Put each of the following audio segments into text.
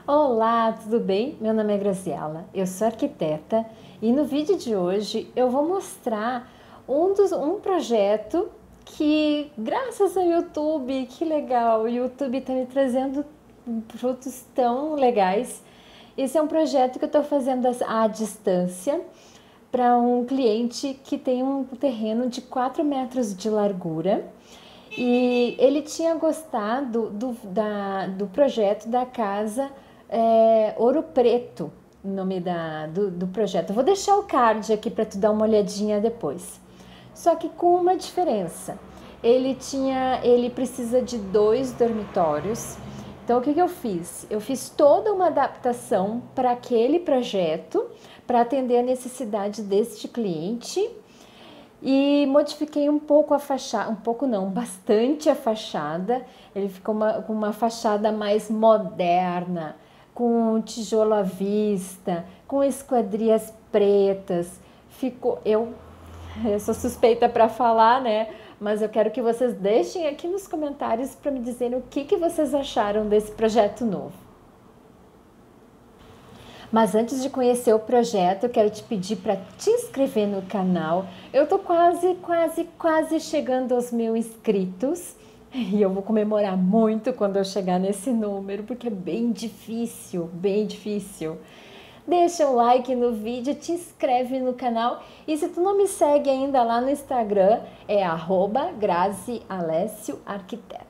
Olá, tudo bem? Meu nome é Graziela, eu sou arquiteta e no vídeo de hoje eu vou mostrar um projeto que, graças ao YouTube, que legal, o YouTube está me trazendo frutos tão legais. Esse é um projeto que eu estou fazendo à distância para um cliente que tem um terreno de 4 metros de largura. E ele tinha gostado do projeto da casa Ouro Preto, o nome do projeto. Eu vou deixar o card aqui para tu dar uma olhadinha depois. Só que com uma diferença. Ele precisa de 2 dormitórios. Então o que eu fiz? Eu fiz toda uma adaptação para aquele projeto, para atender a necessidade deste cliente. E modifiquei um pouco a fachada, um pouco não, bastante a fachada. Ele ficou com uma fachada mais moderna, com tijolo à vista, com esquadrias pretas. Eu sou suspeita para falar, né? Mas eu quero que vocês deixem aqui nos comentários para me dizerem o que vocês acharam desse projeto novo. Mas antes de conhecer o projeto, eu quero te pedir para te inscrever no canal. Eu tô quase chegando aos 1000 inscritos. E eu vou comemorar muito quando eu chegar nesse número, porque é bem difícil, bem difícil. Deixa um like no vídeo, te inscreve no canal. E se tu não me segue ainda lá no Instagram, é @GraziAlécioArquiteta.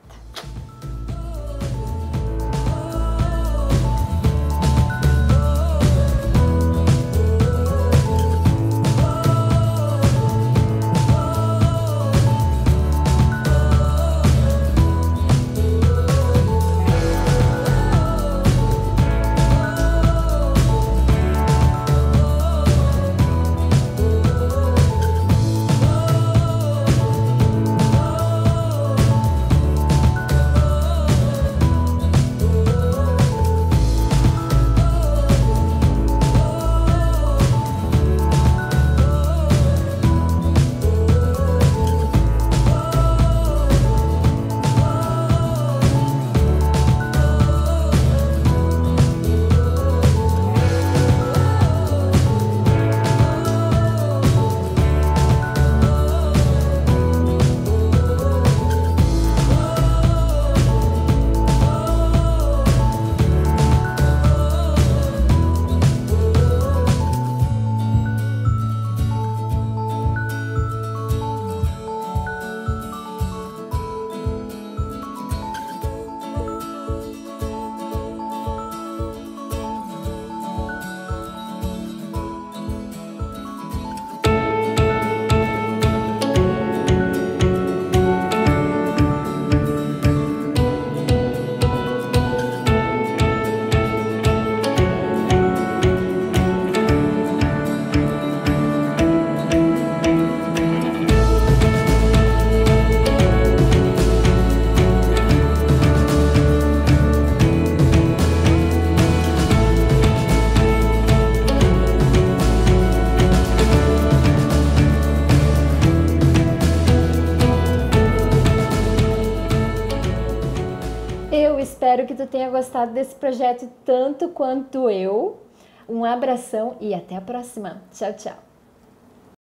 Eu espero que tu tenha gostado desse projeto tanto quanto eu. Um abração e até a próxima. Tchau, tchau.